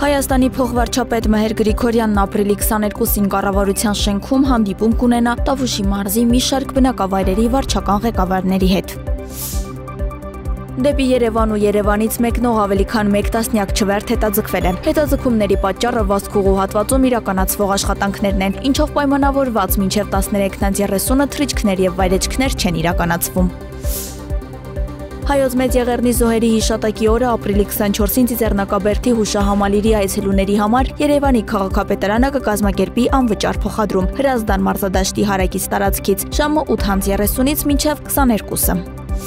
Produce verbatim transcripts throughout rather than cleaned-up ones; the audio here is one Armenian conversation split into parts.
Հայաստանի փոխվարչապետ Մհեր Գրիգորյանն ապրիլի քսաներկուսին կառավարության շենքում հանդիպում կունենա Տավուշի մարզի մի շարք բնակավայրերի վարչական ղեկավարների հետ։ Դեպի Երևան ու Երևանից մեկնող ավելի քան մեկ տասնյակ չվերթ հետաձգվել է։ Հետաձգումների պատճառը Վասկուղու հատվածում իրականացվող աշխատանքներն են, ինչով պայմանավորված մինչև տասներեքն երեսունը թռիչքներ եւ վայրեջքներ չեն իրականացվում։ Հայոց Մեծ Եղեռնի զոհերի հիշատակի օրը ապրիլի քսանչորսին Ծիծեռնակաբերդի հուշահամալիրի այցելուների համար Երևանի քաղաքապետարանը կկազմակերպի անվճար փոխադրում Հրազդան մարզադաշտի հարակից տարածքից ժամը ութ երեսունից մինչև քսաներկուսը։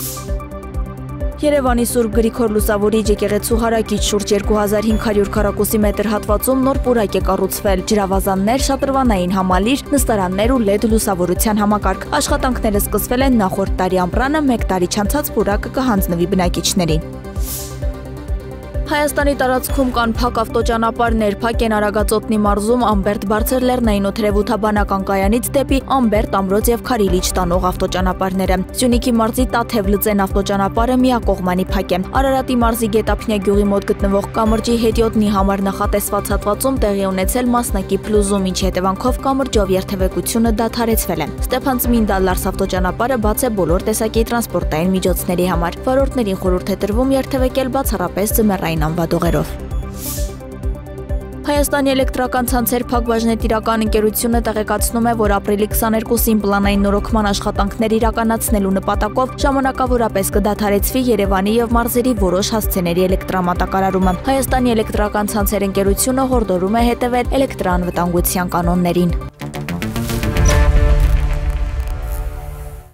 Երևանի Սուրբ Գրիգոր Լուսավորիչ եկեղեցու հարակից շուրջ երկու հազար հինգ հարյուր քառակուսի մետր հատվածում նոր պուրակ է կառուցվել, ջրավազաններ, շատրվանային համալիր, նստարաններ ու լեդ լուսավորության համակարգ։ Աշխատանքները սկսվել են նախորդ տարի ամռանը, մեկ տարի չանցած պուրակը կհանձնվի բնակիչներին։ Հայաստանի տարածքում կան փակ ավտոճանապարհներ, փակ են Արագածոտնի մարզում Ամբերդ բարձր լեռնային օդերևութաբանական կայանից դեպի Ամբերդ, Ամրոց եւ Քարիլիչ տանող ավտոճանապարհները։ Սյունիքի մարզի Տաթև-Լծեն ավտոճանապարհը միակողմանի փակ է։ Արարատի մարզի Գետափնյա գյուղի մոտ գտնվող կամրջի հետիոտնի համար նախատեսված հատվածում տեղի ունեցել մասնակի փլուզում, ինչի հետևանքով կամրջով երթևեկությունը դադարեցվել է։ Ստեփանցմինդա-Լարս ավտոճանապարհը բաց է բոլոր տեսակի տրանսպորտային միջոցների համար։ Վարորդներին խորհուրդ է տրվում երթևեկել բացառապես ձմեռային անվադողերով։ Հայաստանի էլեկտրական ցանցեր փակ բաժնետիրական ընկերությունը տեղեկացնում է, որ ապրիլի քսաներկուսին պլանային նորոգման աշխատանքներ իրականացնելու նպատակով ժամանակավորապես կդադարեցվի Երևանի եւ մարզերի որոշ հասցեների էլեկտրամատակարարումը։ Հայաստանի էլեկտրական ցանցեր ընկերությունը հորդորում է հետևել էլեկտրաանվտանգության կանոններին։